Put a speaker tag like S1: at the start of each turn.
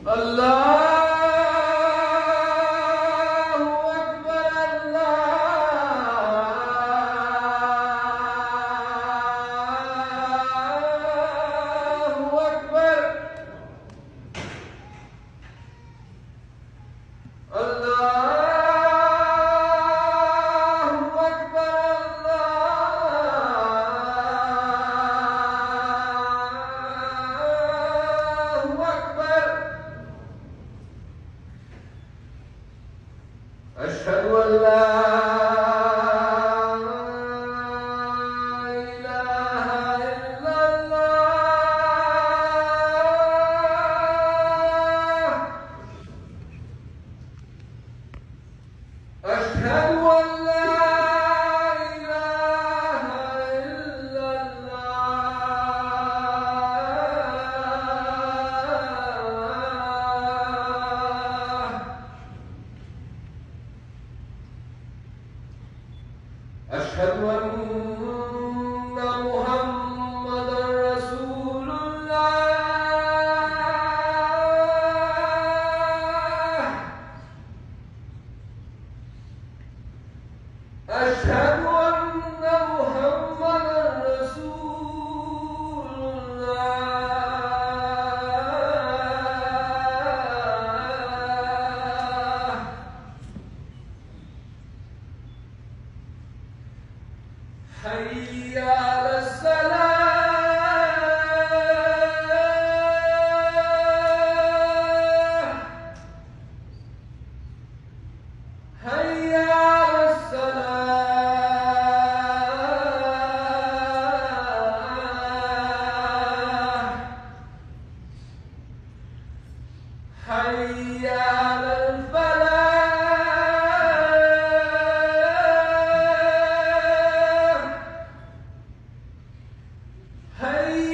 S1: أشهد أن لا إله إلا الله. أشهد أن لا إله إلا الله. أشهد أن محمدًا رسول الله. أشهد أن محمدًا رسول الله. حي على الصلاة. حي على الصلاة. حي على الفلاح. حي